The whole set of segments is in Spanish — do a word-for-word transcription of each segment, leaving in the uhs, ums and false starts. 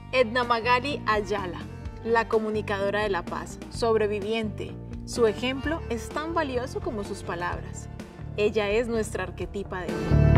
Edna Magali Ayala, la comunicadora de la paz, sobreviviente. Su ejemplo es tan valioso como sus palabras. Ella es nuestra arquetipa de hoy.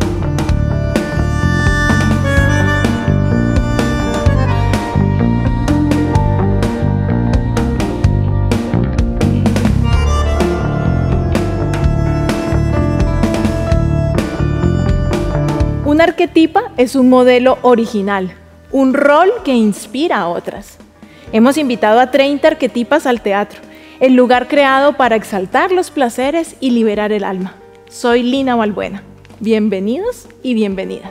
Una arquetipa es un modelo original, un rol que inspira a otras. Hemos invitado a treinta arquetipas al teatro, el lugar creado para exaltar los placeres y liberar el alma. Soy Lina Balbuena. Bienvenidos y bienvenidas.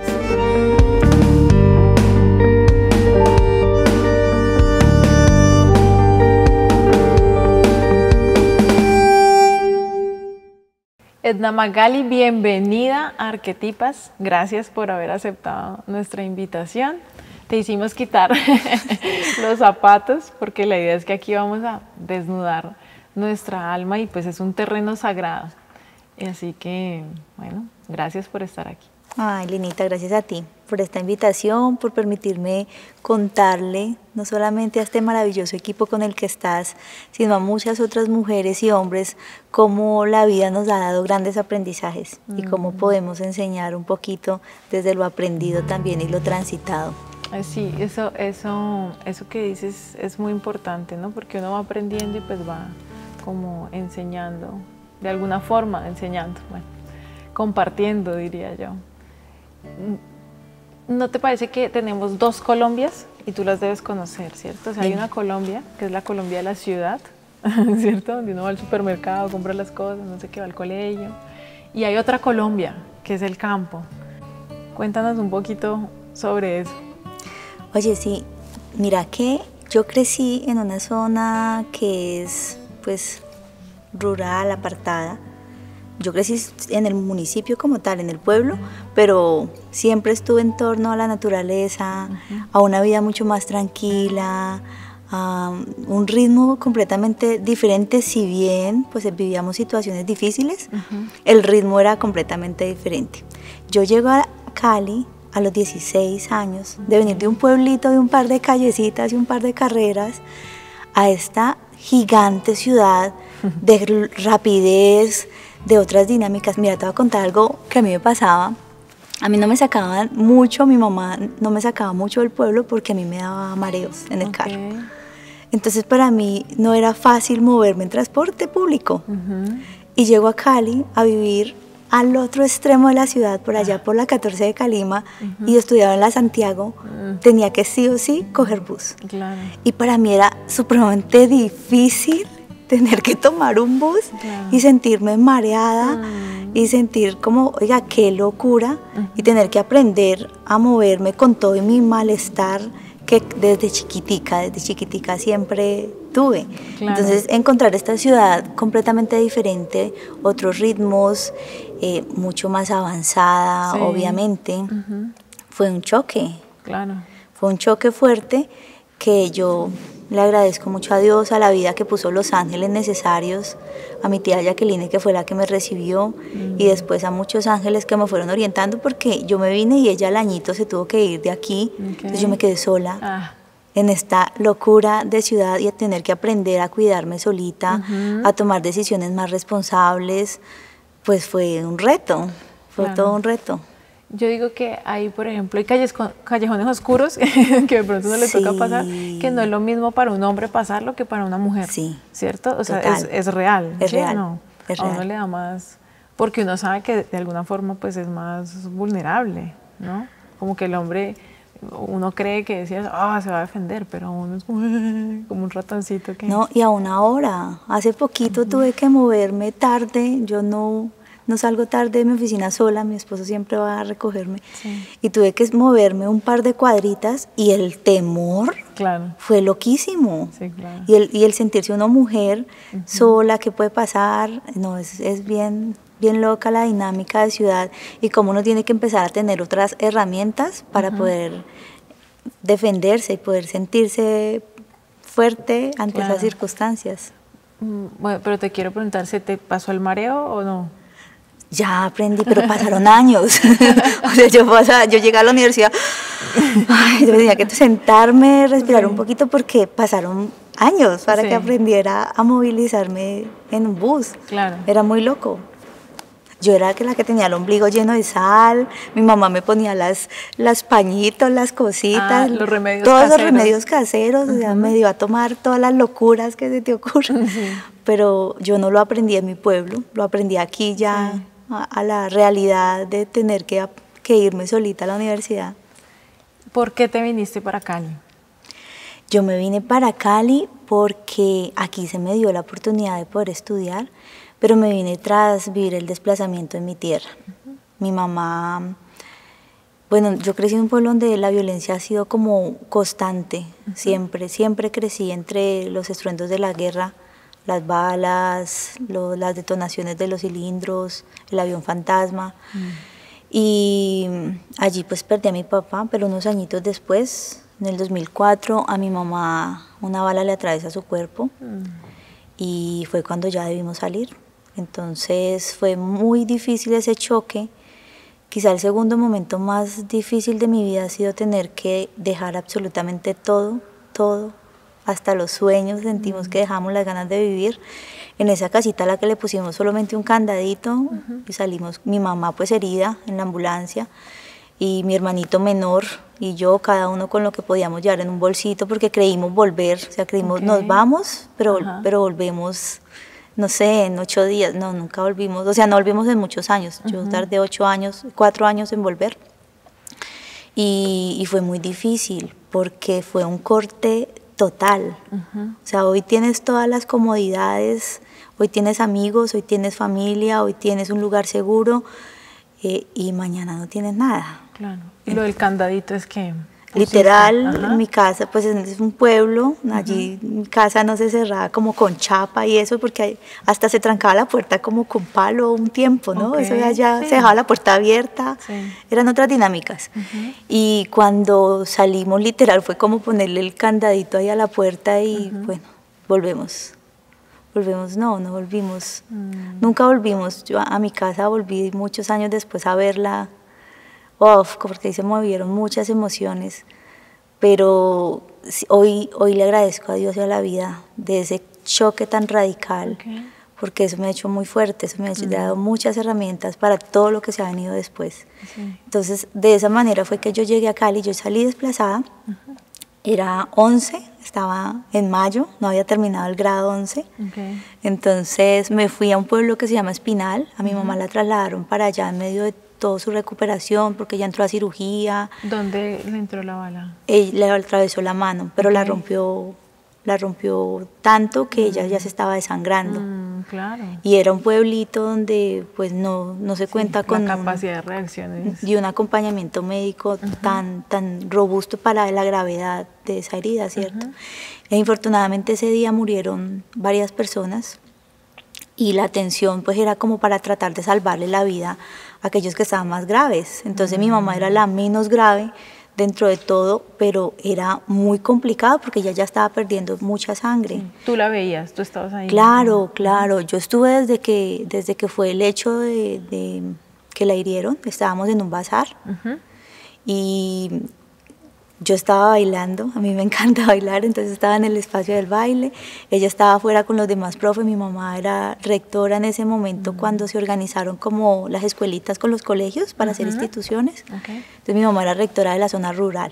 Edna Magali, bienvenida a Arquetipas. Gracias por haber aceptado nuestra invitación. Te hicimos quitar los zapatos porque la idea es que aquí vamos a desnudar nuestra alma y pues es un terreno sagrado. Así que, bueno, gracias por estar aquí. Ay, Linita, gracias a ti por esta invitación, por permitirme contarle no solamente a este maravilloso equipo con el que estás, sino a muchas otras mujeres y hombres cómo la vida nos ha dado grandes aprendizajes mm. y cómo podemos enseñar un poquito desde lo aprendido también y lo transitado. Sí, eso, eso, eso que dices es muy importante, ¿no? Porque uno va aprendiendo y pues va como enseñando, de alguna forma enseñando, bueno, compartiendo, diría yo. ¿No te parece que tenemos dos Colombias y tú las debes conocer, cierto? O sea, hay una Colombia, que es la Colombia de la ciudad, ¿cierto? Donde uno va al supermercado, compra las cosas, no sé qué, va al colegio. Y hay otra Colombia, que es el campo. Cuéntanos un poquito sobre eso. Oye, sí, mira que yo crecí en una zona que es, pues, rural, apartada. Yo crecí en el municipio como tal, en el pueblo, pero siempre estuve en torno a la naturaleza, uh-huh. a una vida mucho más tranquila, a un ritmo completamente diferente, si bien pues vivíamos situaciones difíciles, uh-huh. el ritmo era completamente diferente. Yo llego a Cali a los dieciséis años, de venir de un pueblito, de un par de callecitas y un par de carreras, a esta gigante ciudad de rapidez, de otras dinámicas. Mira, te voy a contar algo que a mí me pasaba. A mí no me sacaban mucho, mi mamá no me sacaba mucho del pueblo porque a mí me daba mareos en el okay. carro. Entonces para mí no era fácil moverme en transporte público. Uh-huh. Y llego a Cali a vivir al otro extremo de la ciudad, por allá por la catorce de Calima, uh-huh. y estudiaba en la Santiago. Uh-huh. Tenía que sí o sí coger bus. Claro. Y para mí era supremamente difícil tener que tomar un bus claro. y sentirme mareada mm. y sentir como, oiga, qué locura, uh-huh. y tener que aprender a moverme con todo mi malestar que desde chiquitica, desde chiquitica siempre tuve. Claro. Entonces encontrar esta ciudad completamente diferente, otros ritmos, eh, mucho más avanzada, sí. obviamente, uh-huh. fue un choque. Claro. Fue un choque fuerte que yo le agradezco mucho a Dios, a la vida que puso los ángeles necesarios, a mi tía Jacqueline, que fue la que me recibió, mm. y después a muchos ángeles que me fueron orientando, porque yo me vine y ella al añito se tuvo que ir de aquí, okay. entonces yo me quedé sola ah. en esta locura de ciudad y a tener que aprender a cuidarme solita, uh-huh. a tomar decisiones más responsables, pues fue un reto, fue claro. todo un reto. Yo digo que hay, por ejemplo, hay calles, callejones oscuros que de pronto no le sí. toca pasar, que no es lo mismo para un hombre pasarlo que para una mujer, sí. ¿cierto? O sea, es, es real. Es ¿sí? real. No, es a real. uno le da más, porque uno sabe que de alguna forma pues es más vulnerable, ¿no? Como que el hombre, uno cree que decía, ah, oh, se va a defender, pero uno es como, como un ratoncito que... No, y aún ahora, hace poquito uh-huh. tuve que moverme tarde, yo no... No salgo tarde de mi oficina sola, mi esposo siempre va a recogerme. Sí. Y tuve que moverme un par de cuadritas y el temor claro. fue loquísimo. Sí, claro. y, el, y el sentirse una mujer uh-huh. sola, ¿qué puede pasar? No, es, es bien, bien loca la dinámica de ciudad y cómo uno tiene que empezar a tener otras herramientas para uh-huh. poder defenderse y poder sentirse fuerte ante claro. esas circunstancias. Bueno, pero te quiero preguntar, ¿se te pasó el mareo o no? Ya aprendí, pero pasaron años. O sea, yo, pasaba, yo llegué a la universidad Ay, yo tenía que sentarme, respirar Sí. un poquito porque pasaron años para Sí. que aprendiera a movilizarme en un bus. Claro. Era muy loco. Yo era que la que tenía el ombligo lleno de sal, mi mamá me ponía las, las pañitos, las cositas, Ah, los remedios todos caseros. los remedios caseros, o sea, me dio a tomar todas las locuras que se te ocurran. Pero yo no lo aprendí en mi pueblo, lo aprendí aquí ya Sí. a, a la realidad de tener que, que irme solita a la universidad. ¿Por qué te viniste para Cali? Yo me vine para Cali porque aquí se me dio la oportunidad de poder estudiar, pero me vine tras vivir el desplazamiento en mi tierra. Uh-huh. Mi mamá, bueno, yo crecí en un pueblo donde la violencia ha sido como constante, uh-huh. siempre, siempre crecí entre los estruendos de la guerra, las balas, lo, las detonaciones de los cilindros, el avión fantasma. Uh-huh. Y allí pues perdí a mi papá, pero unos añitos después, en el dos mil cuatro, a mi mamá una bala le atraviesa su cuerpo uh-huh. y fue cuando ya debimos salir. Entonces fue muy difícil ese choque. Quizá el segundo momento más difícil de mi vida ha sido tener que dejar absolutamente todo, todo, hasta los sueños. Sentimos uh-huh. que dejamos las ganas de vivir. En esa casita a la que le pusimos solamente un candadito uh-huh. y salimos, mi mamá pues herida en la ambulancia y mi hermanito menor y yo, cada uno con lo que podíamos llevar en un bolsito porque creímos volver, o sea, creímos okay. nos vamos, pero, uh-huh. pero volvemos... no sé, en ocho días, no, nunca volvimos, o sea, no volvimos en muchos años, uh-huh. yo tardé ocho años, cuatro años en volver, y, y fue muy difícil, porque fue un corte total, uh-huh. o sea, hoy tienes todas las comodidades, hoy tienes amigos, hoy tienes familia, hoy tienes un lugar seguro, eh, y mañana no tienes nada. Claro, y lo del candadito es que... Literal, Ajá. en mi casa, pues es un pueblo, allí uh-huh. mi casa no se cerraba como con chapa y eso, porque hasta se trancaba la puerta como con palo un tiempo, ¿no? Okay. Eso ya, ya sí. se dejaba la puerta abierta, sí. eran otras dinámicas. Uh-huh. Y cuando salimos, literal, fue como ponerle el candadito ahí a la puerta y uh-huh. bueno, volvemos. Volvemos, no, no volvimos. Uh-huh. Nunca volvimos. Yo a, a mi casa volví muchos años después a verla. Uf, porque ahí se movieron muchas emociones, pero hoy, hoy le agradezco a Dios y a la vida de ese choque tan radical, okay. porque eso me ha hecho muy fuerte, eso me ha mm. dado muchas herramientas para todo lo que se ha venido después. Sí. Entonces, de esa manera fue que yo llegué a Cali, yo salí desplazada, uh-huh. era once, estaba en mayo, no había terminado el grado once, okay. entonces me fui a un pueblo que se llama Espinal, a mi uh-huh. mamá la trasladaron para allá en medio de toda su recuperación, porque ella entró a cirugía. ¿Dónde le entró la bala? Ella le atravesó la mano, pero okay. la rompió la rompió tanto que mm. ella ya se estaba desangrando. Mm, claro. Y era un pueblito donde pues no, no se sí, cuenta con la capacidad un, de reacciones. Y un acompañamiento médico uh-huh. tan, tan robusto para la gravedad de esa herida, ¿cierto? Uh-huh. E infortunadamente ese día murieron varias personas y la atención pues era como para tratar de salvarle la vida a aquellos que estaban más graves. Entonces uh-huh. mi mamá era la menos grave dentro de todo, pero era muy complicado porque ella ya estaba perdiendo mucha sangre. Sí. ¿Tú la veías? ¿Tú estabas ahí? Claro, claro. Yo estuve desde que, desde que fue el hecho de, de que la hirieron. Estábamos en un bazar uh-huh. y yo estaba bailando. A mí me encanta bailar, entonces estaba en el espacio del baile. Ella estaba afuera con los demás profes. Mi mamá era rectora en ese momento uh-huh. cuando se organizaron como las escuelitas con los colegios para uh-huh. hacer instituciones. Okay. Entonces mi mamá era rectora de la zona rural.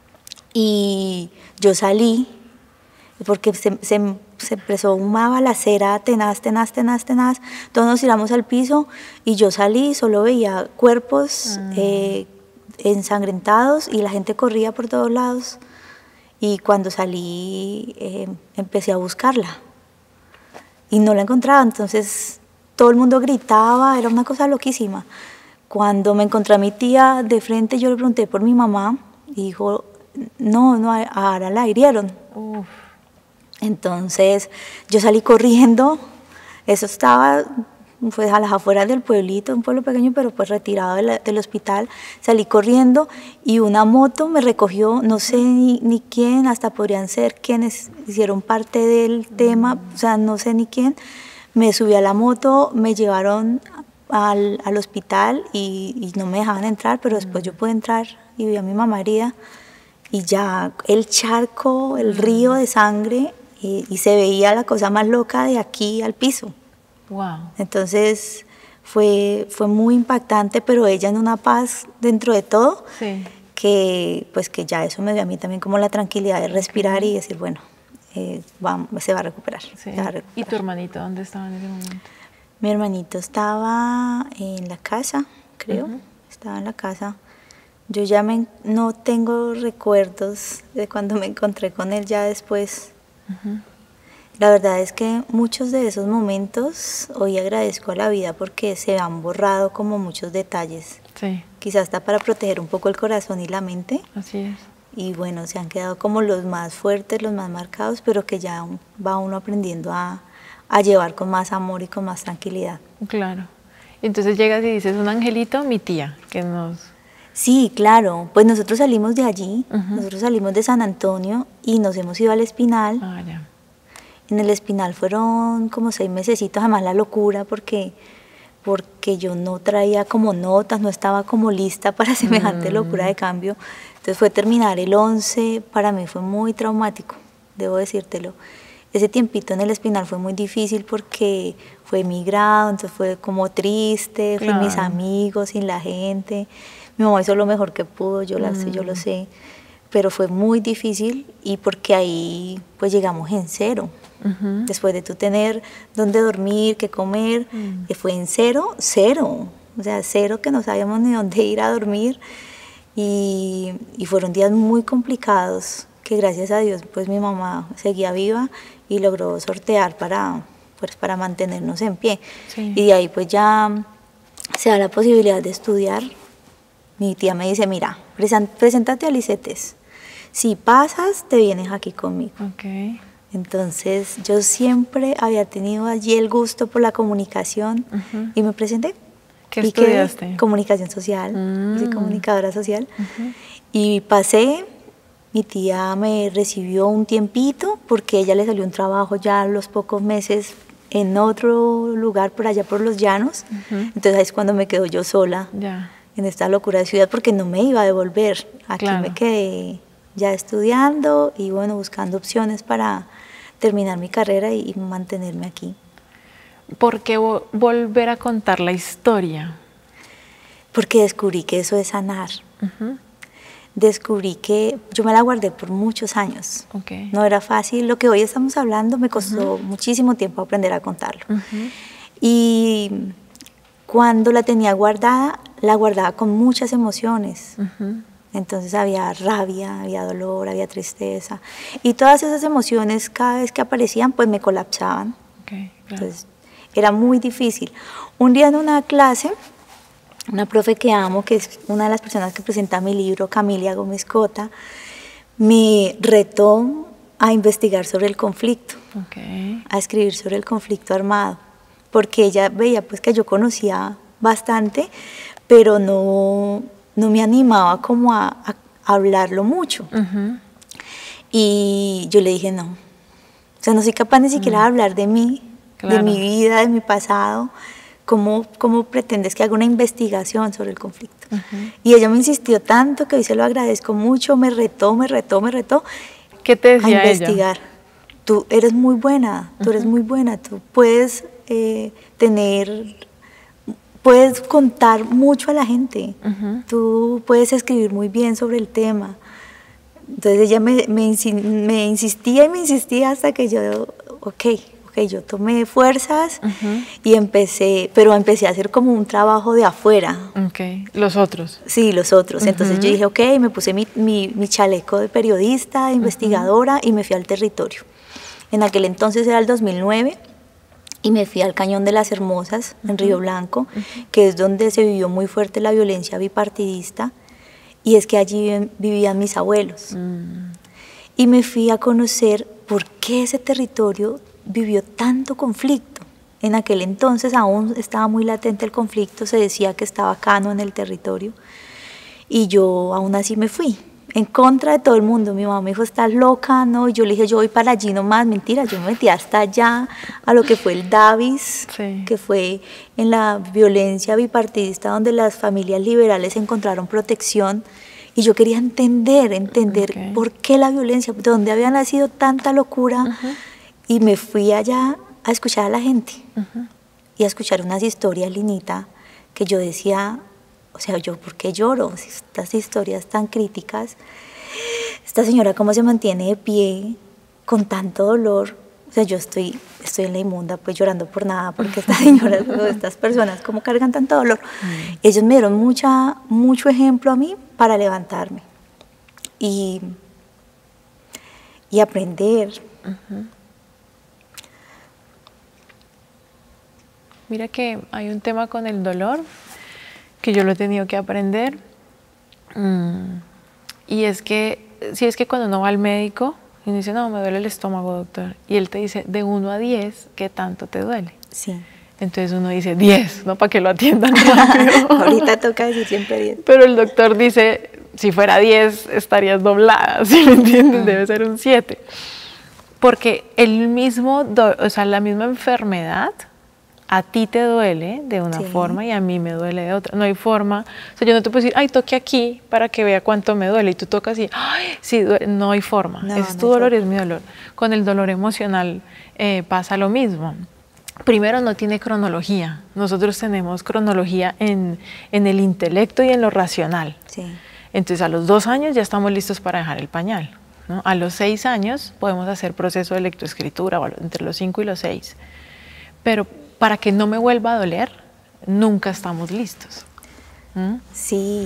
Y yo salí porque se, se, se empezó una balacera tenaz, tenaz, tenaz, tenaz. Todos nos tiramos al piso y yo salí, solo veía cuerpos uh-huh. eh, ensangrentados y la gente corría por todos lados. Y cuando salí eh, empecé a buscarla y no la encontraba. Entonces todo el mundo gritaba, era una cosa loquísima. Cuando me encontré a mi tía de frente, yo le pregunté por mi mamá y dijo, no, no, ahora la hirieron. Uf. Entonces yo salí corriendo, eso estaba pues a las afueras del pueblito, un pueblo pequeño pero pues retirado de la, del hospital. Salí corriendo y una moto me recogió, no sé ni, ni quién, hasta podrían ser quienes hicieron parte del tema, o sea, no sé ni quién. Me subí a la moto, me llevaron al, al hospital y, y no me dejaban entrar, pero después yo pude entrar y vi a mi mamá herida y ya el charco, el río de sangre y, y se veía la cosa más loca de aquí al piso. Wow. Entonces fue, fue muy impactante, pero ella en una paz dentro de todo, Sí. que pues que ya eso me dio a mí también como la tranquilidad de respirar y decir, bueno, eh, va, se va a recuperar. Sí. se va a recuperar. ¿Y tu hermanito dónde estaba en ese momento? Mi hermanito estaba en la casa, creo, Ujú. estaba en la casa. Yo ya me, no tengo recuerdos de cuando me encontré con él ya después. Ujú. La verdad es que muchos de esos momentos hoy agradezco a la vida porque se han borrado como muchos detalles. Sí, Quizás hasta para proteger un poco el corazón y la mente. así es. Y bueno, se han quedado como los más fuertes, los más marcados, pero que ya va uno aprendiendo a, a llevar con más amor y con más tranquilidad. Claro. Entonces llegas y dices, un angelito, mi tía, que nos... Sí, claro. Pues nosotros salimos de allí, Ujú. nosotros salimos de San Antonio y nos hemos ido al Espinal. Ah, ya. En el Espinal fueron como seis mesecitos, además la locura porque, porque yo no traía como notas, no estaba como lista para semejante Mm. locura de cambio. Entonces fue terminar el once, para mí fue muy traumático, debo decírtelo. Ese tiempito en el Espinal fue muy difícil porque fue migrado, entonces fue como triste, fui mis Claro. amigos, sin la gente. Mi mamá hizo lo mejor que pudo, yo, la, sé, yo lo Mm. sé, pero fue muy difícil y porque ahí pues llegamos en cero. Ujú. Después de tú tener dónde dormir, qué comer, Mm. eh, fue en cero, cero. O sea, cero que no sabíamos ni dónde ir a dormir. Y, y fueron días muy complicados que gracias a Dios pues mi mamá seguía viva y logró sortear para, pues, para mantenernos en pie. Sí. Y de ahí pues ya se da la posibilidad de estudiar. Mi tía me dice, mira, presen- preséntate a Licetes. Si pasas, te vienes aquí conmigo. Ok. Entonces yo siempre había tenido allí el gusto por la comunicación Ujú. y me presenté. ¿Qué Y quedé estudiaste? comunicación social, Mm. soy comunicadora social. Ujú. Y pasé, mi tía me recibió un tiempito porque a ella le salió un trabajo ya a los pocos meses en otro lugar por allá por los llanos. Ujú. Entonces ahí es cuando me quedo yo sola Ya. en esta locura de ciudad porque no me iba a devolver. Aquí Claro. me quedé ya estudiando y bueno, buscando opciones para terminar mi carrera y, y mantenerme aquí. ¿Por qué vo- volver a contar la historia? Porque descubrí que eso es sanar. Ujú. Descubrí que yo me la guardé por muchos años. Ok. No era fácil. Lo que hoy estamos hablando me costó muchísimo tiempo aprender a contarlo. Ujú. Y cuando la tenía guardada, la guardaba con muchas emociones. Ujú. Entonces había rabia, había dolor, había tristeza. Y todas esas emociones, cada vez que aparecían, pues me colapsaban. Ok, claro. Entonces era muy difícil. Un día en una clase, una profe que amo, que es una de las personas que presenta mi libro, Camilia Gómez Cota, me retó a investigar sobre el conflicto, Ok. a escribir sobre el conflicto armado, porque ella veía pues que yo conocía bastante, pero no, no me animaba como a, a hablarlo mucho. Ujú. Y yo le dije, no, o sea, no soy capaz ni siquiera de hablar de mí, de Claro. mi vida, de mi pasado. ¿Cómo, cómo pretendes que haga una investigación sobre el conflicto? Ujú. Y ella me insistió tanto que hoy se lo agradezco mucho, me retó, me retó, me retó ¿Qué te a decía ella? investigar. Tú eres muy buena, tú eres muy buena, tú puedes eh, tener, puedes contar mucho a la gente, Ujú. tú puedes escribir muy bien sobre el tema. Entonces ella me, me, insi- me insistía y me insistía hasta que yo, ok, ok, yo tomé fuerzas Ujú. y empecé, pero empecé a hacer como un trabajo de afuera. Ok. Los otros. Sí, los otros. Entonces Ujú. yo dije, ok, me puse mi, mi, mi chaleco de periodista, de investigadora y me fui al territorio. En aquel entonces era el dos mil nueve y me fui al Cañón de las Hermosas, en Río Blanco, que es donde se vivió muy fuerte la violencia bipartidista, y es que allí viven- vivían mis abuelos. Mm. Y me fui a conocer por qué ese territorio vivió tanto conflicto. En aquel entonces aún estaba muy latente el conflicto, se decía que estaba Cano en el territorio, y yo aún así me fui, en contra de todo el mundo. Mi mamá me dijo, estás loca, ¿no? Y yo le dije, yo voy para allí nomás. Mentira, yo me metí hasta allá, a lo que fue el Davis, Sí. que fue en la violencia bipartidista donde las familias liberales encontraron protección Y yo quería entender, entender Okay. por qué la violencia, de dónde había nacido tanta locura. Uh-huh. Y me fui allá a escuchar a la gente. Uh-huh. Y a escuchar unas historias, Linita, que yo decía, o sea, yo, ¿por qué lloro? Si estas historias tan críticas, esta señora cómo se mantiene de pie con tanto dolor. O sea, yo estoy, estoy en la inmunda, pues llorando por nada, porque estas señoras, o estas personas, cómo cargan tanto dolor. Mm. Ellos me dieron mucha, mucho ejemplo a mí para levantarme y, y aprender. Uh-huh. Mira que hay un tema con el dolor que yo lo he tenido que aprender. Mm. Y es que, si es que cuando uno va al médico y uno dice, no, me duele el estómago, doctor, y él te dice, de uno a diez, ¿qué tanto te duele? Sí. Entonces uno dice, diez, ¿no? Para que lo atiendan rápido. Ahorita toca decir siempre diez. Pero el doctor dice, si fuera diez, estarías doblada, ¿sí me entiendes? Debe ser un siete. Porque el mismo, do- o sea, la misma enfermedad, a ti te duele de una Sí. forma y a mí me duele de otra. No hay forma. O sea, yo no te puedo decir, ay, toque aquí para que vea cuánto me duele. Y tú tocas y, ay, sí, duele. No hay forma. No, es no tu hay dolor y forma. es mi dolor. Con el dolor emocional eh, pasa lo mismo. Primero, no tiene cronología. Nosotros tenemos cronología en, en el intelecto y en lo racional. Sí. Entonces, a los dos años ya estamos listos para dejar el pañal, ¿no? A los seis años podemos hacer proceso de lectoescritura, o entre los cinco y los seis. Pero para que no me vuelva a doler, nunca estamos listos. ¿Mm? Sí.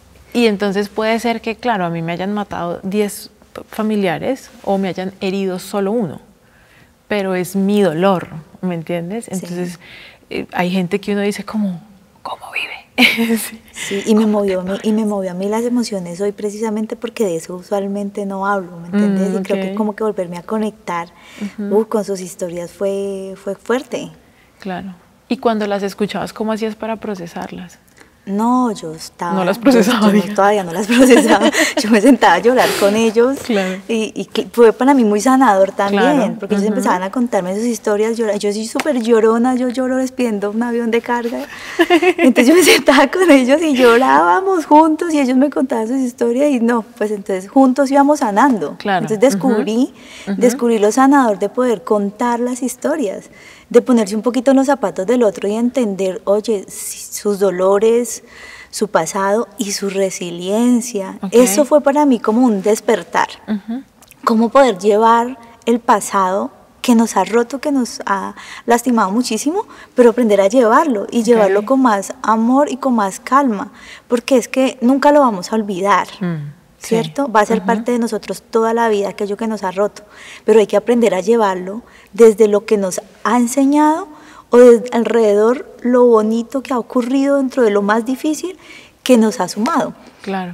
Y entonces puede ser que, claro, a mí me hayan matado diez familiares o me hayan herido solo uno, pero es mi dolor, ¿me entiendes? Entonces Sí. eh, hay gente que uno dice, ¿cómo, cómo vive? Sí. Sí, y me movió a mí, y me movió a mí las emociones hoy precisamente porque de eso usualmente no hablo, ¿me entiendes? Mm, Y creo ok. que como que volverme a conectar Ujú. uh, con sus historias fue, fue fuerte. Claro. ¿Y cuando las escuchabas, cómo hacías para procesarlas? No, yo estaba... No las procesaba, yo- yo no- diga. todavía no las procesaba. Yo me sentaba a llorar con ellos. Claro. Y, y que fue para mí muy sanador también, Claro. porque ellos Ujú. empezaban a contarme sus historias. Yo, yo soy súper llorona, yo lloro despidiendo un avión de carga. Entonces yo me sentaba con ellos y llorábamos juntos y ellos me contaban sus historias y no, pues entonces juntos íbamos sanando. Claro. Entonces descubrí, Ujú. Ujú. descubrí lo sanador de poder contar las historias, de ponerse un poquito en los zapatos del otro y entender, oye, si- sus dolores, su pasado y su resiliencia. Ok. Eso fue para mí como un despertar. Ujú. Cómo poder llevar el pasado que nos ha roto, que nos ha lastimado muchísimo, pero aprender a llevarlo y llevarlo con más amor y con más calma, porque es que nunca lo vamos a olvidar. Mm, sí. ¿Cierto? Va a ser Ujú. parte de nosotros toda la vida, aquello que nos ha roto, pero hay que aprender a llevarlo desde lo que nos ha enseñado o desde alrededor lo bonito que ha ocurrido dentro de lo más difícil que nos ha sumado. Claro.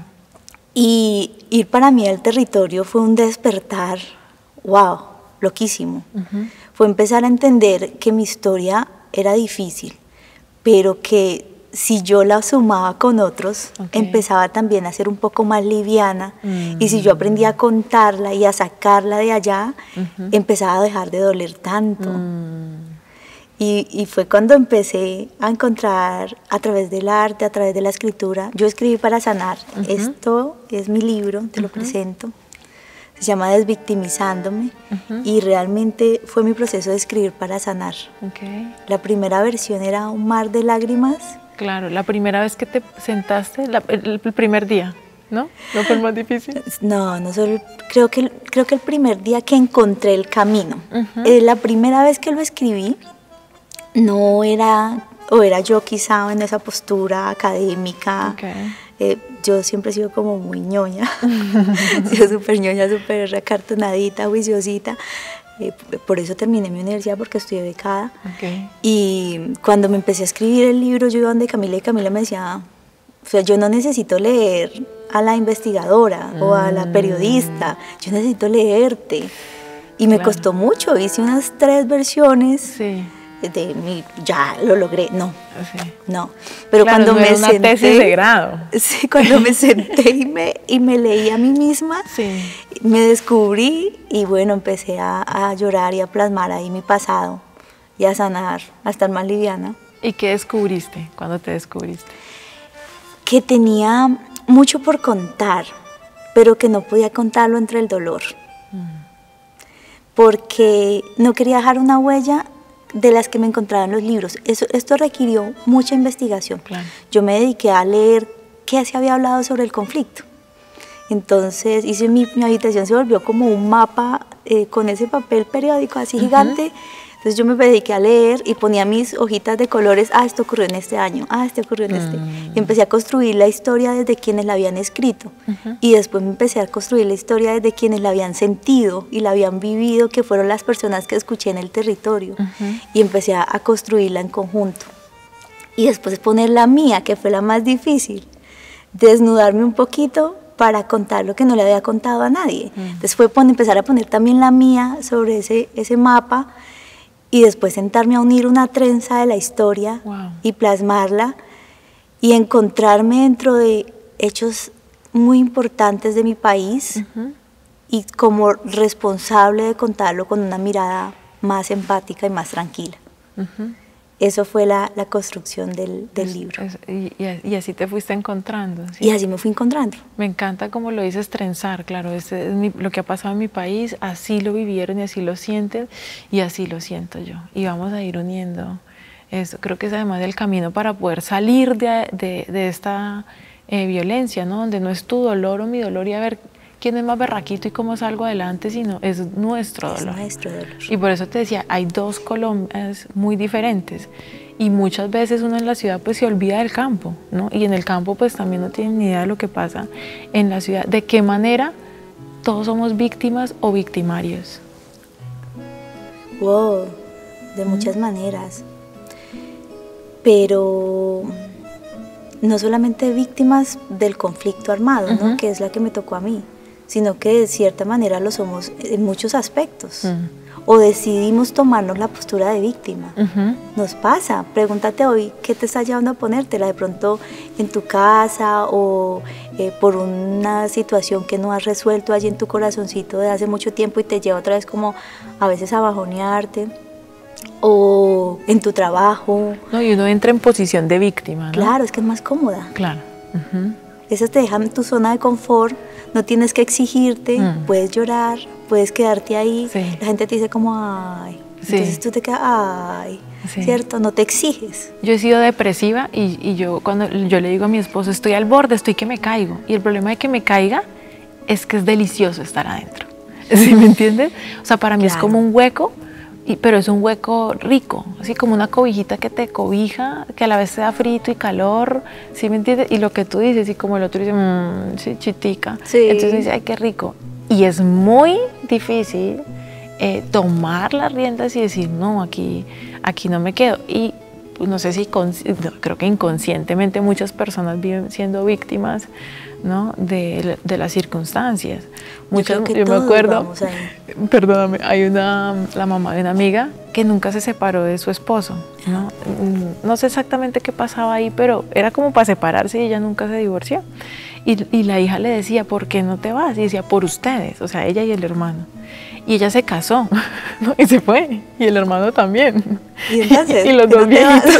Y ir para mí al territorio fue un despertar, wow, loquísimo. Ujú. Fue empezar a entender que mi historia era difícil, pero que si yo la sumaba con otros, Ok. empezaba también a ser un poco más liviana. Mm. Y si yo aprendía a contarla y a sacarla de allá, Ujú. empezaba a dejar de doler tanto. Mm. Y, y fue cuando empecé a encontrar a través del arte, a través de la escritura. Yo escribí para sanar. Ujú. Esto es mi libro, te lo Ujú. presento. Se llama Desvictimizándome Ujú. y realmente fue mi proceso de escribir para sanar. Ok. La primera versión era un mar de lágrimas. Claro, la primera vez que te sentaste, la- el, el primer día, ¿no? ¿No fue el más difícil? No, no solo, creo que, creo que el primer día que encontré el camino. Ujú. Eh, la primera vez que lo escribí, no era, o era yo quizá en esa postura académica. Ok. Eh, yo siempre he sido como muy ñoña, he sido súper ñoña, súper recartonadita, juiciosita. Eh, por eso terminé mi universidad, porque estudié becada. Ok. Y cuando me empecé a escribir el libro, yo iba donde Camila y Camila me decía, o sea, yo no necesito leer a la investigadora o a la periodista, yo necesito leerte. Y me Claro. costó mucho, hice unas tres versiones Sí. de mi, ya lo logré, no, Sí. no. Pero Claro, cuando no me era una senté, tesis de grado. sí, cuando me senté y me, y me leí a mí misma, Sí. me descubrí y bueno, empecé a, a llorar y a plasmar ahí mi pasado y a sanar, a estar más liviana. ¿Y qué descubriste cuando te descubriste? Que tenía mucho por contar, pero que no podía contarlo entre el dolor. Mm. Porque no quería dejar una huella de las que me encontraba en los libros. Eso, esto requirió mucha investigación. Claro. Yo me dediqué a leer qué se había hablado sobre el conflicto. Entonces hice mi, mi habitación se volvió como un mapa eh, con ese papel periódico así uh-huh. gigante. Entonces yo me dediqué a leer y ponía mis hojitas de colores, ah, esto ocurrió en este año, ah, esto ocurrió en este. Mm. Y empecé a construir la historia desde quienes la habían escrito. Uh-huh. Y después me empecé a construir la historia desde quienes la habían sentido y la habían vivido, que fueron las personas que escuché en el territorio. Uh-huh. Y empecé a, a construirla en conjunto. Y después poner la mía, que fue la más difícil. Desnudarme un poquito para contar lo que no le había contado a nadie. Mm. Después pon, empezar a poner también la mía sobre ese, ese mapa, y después sentarme a unir una trenza de la historia wow. y plasmarla y encontrarme dentro de hechos muy importantes de mi país uh-huh. y como responsable de contarlo con una mirada más empática y más tranquila. Uh-huh. Eso fue la, la construcción del, del es, libro. Es, y, y así te fuiste encontrando. ¿Sí? Y así me fui encontrando. Me encanta como lo dices, trenzar, claro, este es mi, lo que ha pasado en mi país, así lo vivieron y así lo sienten y así lo siento yo. Y vamos a ir uniendo eso. Creo que es además el camino para poder salir de, de, de esta eh, violencia, ¿no? Donde no es tu dolor o mi dolor y a ver quién es más berraquito y cómo salgo adelante, sino es nuestro dolor. Es nuestro dolor. Y por eso te decía, hay dos Colombias muy diferentes y muchas veces uno en la ciudad pues se olvida del campo, ¿no? Y en el campo pues también no tienen ni idea de lo que pasa en la ciudad. ¿De qué manera todos somos víctimas o victimarios? Wow, de muchas mm. maneras. Pero no solamente víctimas del conflicto armado, uh-huh. ¿no? Que es la que me tocó a mí, sino que de cierta manera lo somos en muchos aspectos. Uh-huh. O decidimos tomarnos la postura de víctima. Uh-huh. Nos pasa. Pregúntate hoy qué te está llevando a ponértela de pronto en tu casa o eh, por una situación que no has resuelto allí en tu corazoncito de hace mucho tiempo y te lleva otra vez como a veces a bajonearte. O en tu trabajo. No, y uno entra en posición de víctima, ¿no? Claro, es que es más cómoda. Claro. Uh-huh. Eso te deja en tu zona de confort, no tienes que exigirte, mm. puedes llorar, puedes quedarte ahí. Sí. La gente te dice como, ay, sí. Entonces tú te quedas, ay, sí. ¿Cierto? No te exiges. Yo he sido depresiva y, y yo cuando yo le digo a mi esposo, estoy al borde, estoy que me caigo. Y el problema de que me caiga es que es delicioso estar adentro. ¿Sí me entiendes? O sea, para mí claro. es como un hueco, y, pero es un hueco rico, así como una cobijita que te cobija, que a la vez te da frío y calor, ¿sí me entiendes? Y lo que tú dices, y como el otro dice, mmm, sí, chitica. Sí. Entonces dice, ay, qué rico. Y es muy difícil eh, tomar las riendas y decir, no, aquí, aquí no me quedo. Y no sé si, no, creo que inconscientemente muchas personas viven siendo víctimas, ¿no? de, de las circunstancias. Muchas, yo, yo me acuerdo, perdóname, hay una, la mamá de una amiga que nunca se separó de su esposo, ¿no? No sé exactamente qué pasaba ahí, pero era como para separarse y ella nunca se divorció. Y, y la hija le decía, ¿por qué no te vas? Y decía, por ustedes, o sea, ella y el hermano. Y ella se casó, ¿no? Y se fue, y el hermano también. Y, entonces, y, y los dos viejitos.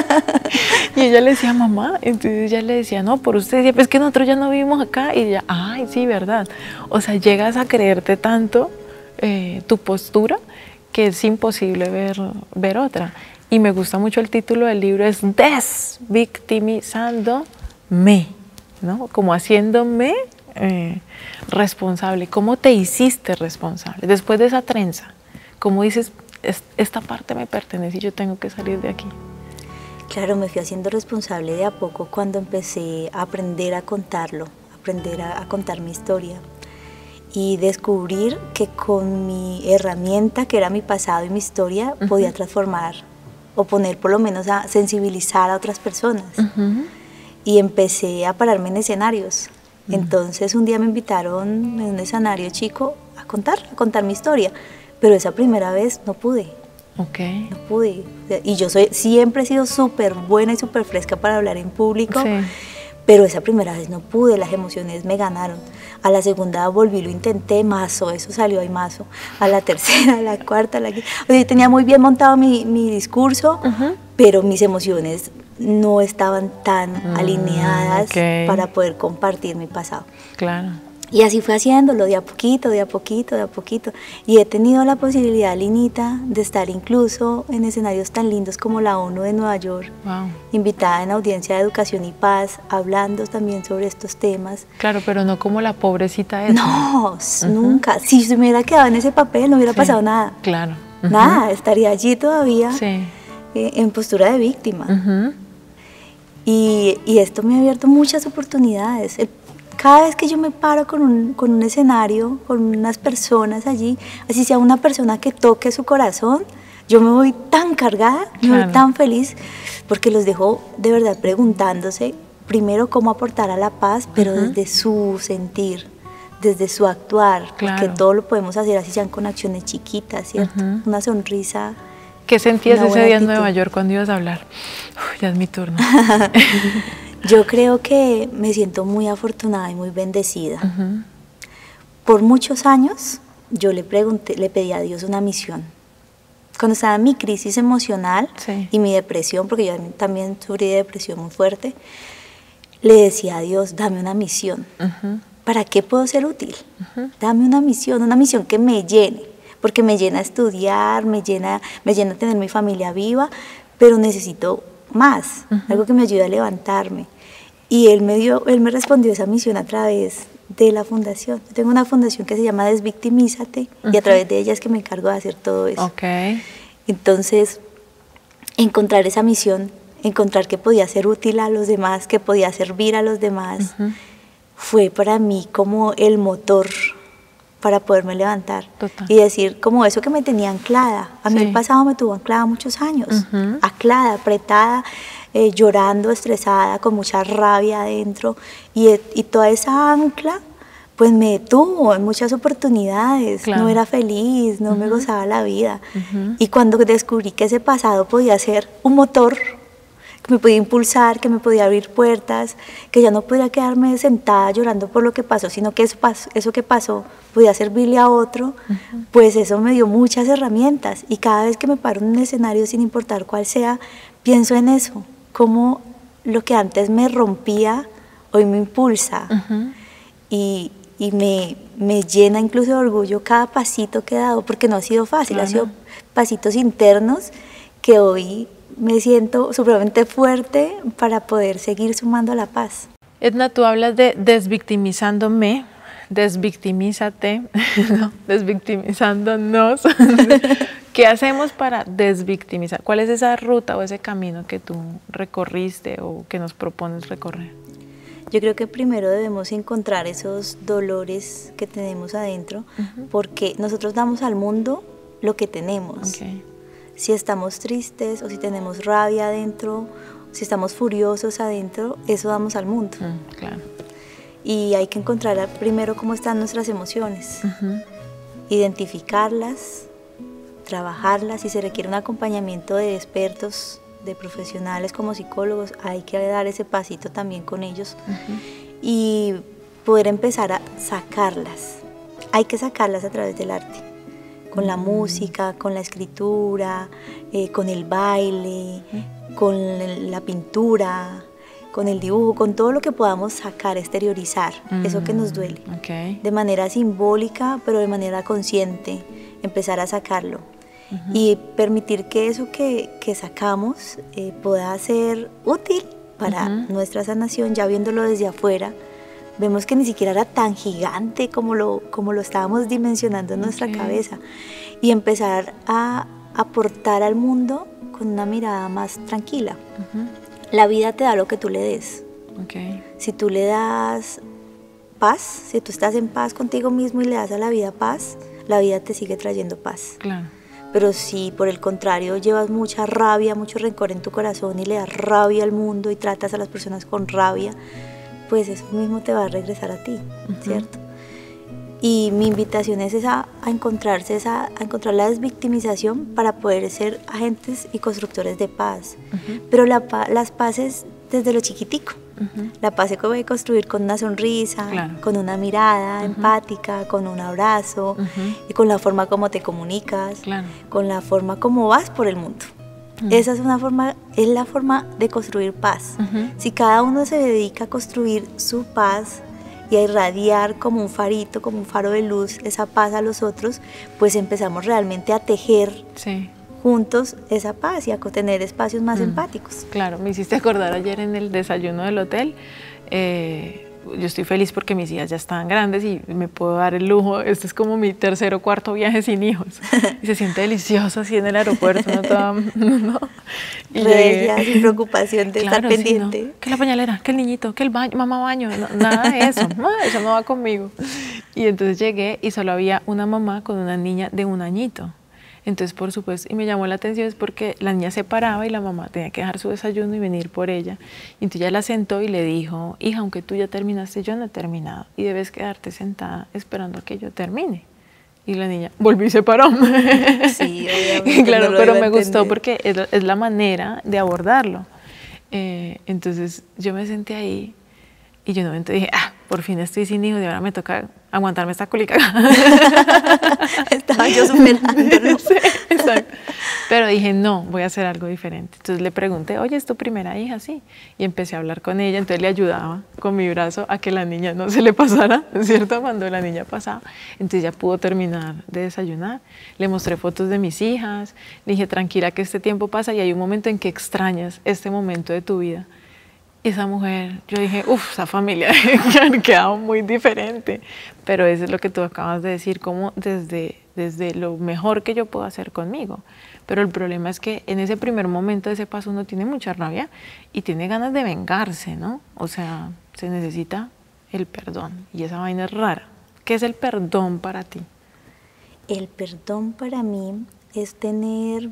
Y ella le decía, mamá, entonces ella le decía, no, por usted. Y decía, pues que nosotros ya no vivimos acá. Y ella, ay, sí, verdad. O sea, llegas a creerte tanto eh, tu postura que es imposible ver, ver otra. Y me gusta mucho el título del libro, es Desvictimizándome, ¿no? Como haciéndome eh, responsable. ¿Cómo te hiciste responsable? Después de esa trenza, ¿cómo dices, esta parte me pertenece y yo tengo que salir de aquí? Claro, me fui haciendo responsable de a poco cuando empecé a aprender a contarlo, aprender a, a contar mi historia y descubrir que con mi herramienta, que era mi pasado y mi historia, uh-huh. podía transformar o poner por lo menos a sensibilizar a otras personas. Uh-huh. Y empecé a pararme en escenarios. Uh-huh. Entonces un día me invitaron en un escenario chico a contar, a contar mi historia, pero esa primera vez no pude. Okay. No pude. Y yo soy, siempre he sido súper buena y súper fresca para hablar en público, sí. pero esa primera vez no pude, las emociones me ganaron. A la segunda volví, lo intenté, mazo, eso salió ahí mazo. A la tercera, a la cuarta, a la quinta. O sea, tenía muy bien montado mi, mi discurso, uh-huh. pero mis emociones no estaban tan Mm, alineadas ok. para poder compartir mi pasado. Claro. Y así fue haciéndolo de a poquito, de a poquito, de a poquito. Y he tenido la posibilidad, Linita, de estar incluso en escenarios tan lindos como la ONU de Nueva York, Wow. invitada en audiencia de educación y paz, hablando también sobre estos temas. Claro, pero no como la pobrecita Edna. No, nunca. Si se me hubiera quedado en ese papel, no hubiera Sí, pasado nada. Claro. Ujú. Nada, estaría allí todavía Sí. eh, en postura de víctima. Ujú. Y, y esto me ha abierto muchas oportunidades. El- Cada vez que yo me paro con un, con un escenario, con unas personas allí, así sea una persona que toque su corazón, yo me voy tan cargada, me Claro. voy tan feliz, porque los dejo de verdad preguntándose primero cómo aportar a la paz, pero Ujú. desde su sentir, desde su actuar, porque Claro. todo lo podemos hacer así sean con acciones chiquitas, ¿cierto? Ujú. Una sonrisa. ¿Qué sentías Una ese buena día en actitud. Nueva York cuando ibas a hablar? Uf, ya es mi turno. Yo creo que me siento muy afortunada y muy bendecida. Ujú. Por muchos años yo le pregunté, le pedí a Dios una misión. Cuando estaba en mi crisis emocional Sí. y mi depresión, porque yo también sufrí de depresión muy fuerte, le decía a Dios, dame una misión. Ujú. ¿Para qué puedo ser útil? Ujú. Dame una misión, una misión que me llene, porque me llena estudiar, me llena, me llena tener mi familia viva, pero necesito más, Ujú. algo que me ayude a levantarme. Y él me dio, él me respondió esa misión a través de la fundación. Yo tengo una fundación que se llama Desvictimízate y a Ujú. través de ella es que me encargo de hacer todo eso. Ok. Entonces, encontrar esa misión, encontrar que podía ser útil a los demás, que podía servir a los demás, Ujú. fue para mí como el motor para poderme levantar. Total. Y decir, como eso que me tenía anclada. A mí Sí. el pasado me tuvo anclada muchos años, Ujú. anclada, apretada, eh, llorando, estresada, con mucha rabia adentro. Y, e- y toda esa ancla, pues me detuvo en muchas oportunidades. Claro. No era feliz, no me Ujú. gozaba la vida. Ujú. Y cuando descubrí que ese pasado podía ser un motor, que me podía impulsar, que me podía abrir puertas, que ya no podía quedarme sentada llorando por lo que pasó, sino que eso, pas- eso que pasó podía servirle a otro, pues eso me dio muchas herramientas. Y cada vez que me paro en un escenario, sin importar cuál sea, pienso en eso, cómo lo que antes me rompía, hoy me impulsa. Ujú. Y, y me, me llena incluso de orgullo cada pasito que he dado, porque no ha sido fácil, Claro. ha sido pasitos internos que hoy me siento supremamente fuerte para poder seguir sumando a la paz. Edna, tú hablas de desvictimizándome, desvictimízate, no, desvictimizándonos. ¿Qué hacemos para desvictimizar? ¿Cuál es esa ruta o ese camino que tú recorriste o que nos propones recorrer? Yo creo que primero debemos encontrar esos dolores que tenemos adentro, Ujú. porque nosotros damos al mundo lo que tenemos. Ok. Si estamos tristes o si tenemos rabia adentro, si estamos furiosos adentro, eso damos al mundo. Mm, claro. Y hay que encontrar primero cómo están nuestras emociones, Ujú. identificarlas, trabajarlas. Si se requiere un acompañamiento de expertos, de profesionales como psicólogos, hay que dar ese pasito también con ellos Ujú. y poder empezar a sacarlas. Hay que sacarlas a través del arte, con la música, con la escritura, eh, con el baile, con el- la pintura, con el dibujo, con todo lo que podamos sacar, exteriorizar, eso que nos duele. Ok. De manera simbólica, pero de manera consciente, empezar a sacarlo. Y permitir que eso que, que sacamos eh, pueda ser útil para Ujú. nuestra sanación, ya viéndolo desde afuera. Vemos que ni siquiera era tan gigante como lo, como lo estábamos dimensionando en nuestra Ok. cabeza. Y empezar a aportar al mundo con una mirada más tranquila. Ujú. La vida te da lo que tú le des. Ok. Si tú le das paz, si tú estás en paz contigo mismo y le das a la vida paz, la vida te sigue trayendo paz. Claro. Pero si por el contrario llevas mucha rabia, mucho rencor en tu corazón y le das rabia al mundo y tratas a las personas con rabia, pues eso mismo te va a regresar a ti, Ujú. ¿cierto? Y mi invitación es esa, a encontrarse, esa, a encontrar la desvictimización para poder ser agentes y constructores de paz. Ujú. Pero la, pa- las paces desde lo chiquitico. Ujú. La paz se puede construir con una sonrisa, Claro. con una mirada Ujú. empática, con un abrazo, Ujú. y con la forma como te comunicas, Claro. con la forma como vas por el mundo. Uh-huh. Esa es una forma, es la forma de construir paz. Uh-huh. Si cada uno se dedica a construir su paz y a irradiar como un farito, como un faro de luz, esa paz a los otros, pues empezamos realmente a tejer sí. juntos esa paz y a tener espacios más mm. empáticos. Claro, me hiciste acordar ayer en el desayuno del hotel, eh, yo estoy feliz porque mis hijas ya están grandes y me puedo dar el lujo, este es como mi tercer o cuarto viaje sin hijos, y se siente delicioso así en el aeropuerto, ¿no? Toda, ¿no? Y Regia, sin preocupación de claro, estar pendiente. Sí, ¿no? Que la pañalera, que el niñito, que el baño, mamá baño, no, nada de eso, no, eso no va conmigo. Y entonces llegué y solo había una mamá con una niña de un añito. Entonces, por supuesto, y me llamó la atención es porque la niña se paraba y la mamá tenía que dejar su desayuno y venir por ella. Y entonces ella la sentó y le dijo, hija, aunque tú ya terminaste, yo no he terminado y debes quedarte sentada esperando a que yo termine. Y la niña volvió y se paró. Sí, obviamente. Claro, no pero me gustó porque es, es la manera de abordarlo. Eh, entonces yo me senté ahí y yo en un momento dije, ah, por fin estoy sin hijos y ahora me toca aguantarme esta cólica. Estaba yo superándolo. Sí, exacto. Pero dije, no, voy a hacer algo diferente. Entonces le pregunté, oye, ¿es tu primera hija? Sí. Y empecé a hablar con ella, entonces le ayudaba con mi brazo a que la niña no se le pasara, ¿cierto? Cuando la niña pasaba. Entonces ya pudo terminar de desayunar. Le mostré fotos de mis hijas. Le dije, tranquila que este tiempo pasa y hay un momento en que extrañas este momento de tu vida. Esa mujer, yo dije, uff, esa familia ha quedado muy diferente. Pero eso es lo que tú acabas de decir, como desde, desde lo mejor que yo puedo hacer conmigo. Pero el problema es que en ese primer momento de ese paso uno tiene mucha rabia y tiene ganas de vengarse, ¿no? O sea, se necesita el perdón y esa vaina es rara. ¿Qué es el perdón para ti? El perdón para mí es tener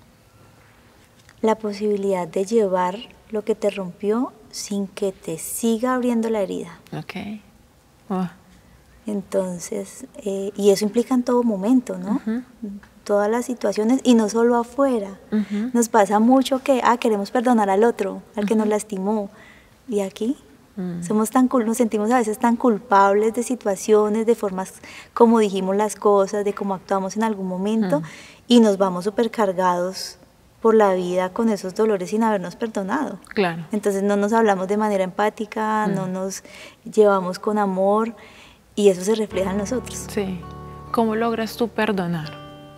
la posibilidad de llevar lo que te rompió sin que te siga abriendo la herida. Ok. Oh. Entonces, eh, y eso implica en todo momento, ¿no? Uh-huh. Todas las situaciones, y no solo afuera. Uh-huh. Nos pasa mucho que, ah, queremos perdonar al otro, al uh-huh. que nos lastimó. Y aquí uh-huh. somos tan, nos sentimos a veces tan culpables de situaciones, de formas como dijimos las cosas, de cómo actuamos en algún momento, uh-huh. y nos vamos supercargados por la vida con esos dolores sin habernos perdonado. Claro. Entonces no nos hablamos de manera empática, mm. no nos llevamos con amor y eso se refleja en nosotros. Sí. ¿Cómo logras tú perdonar?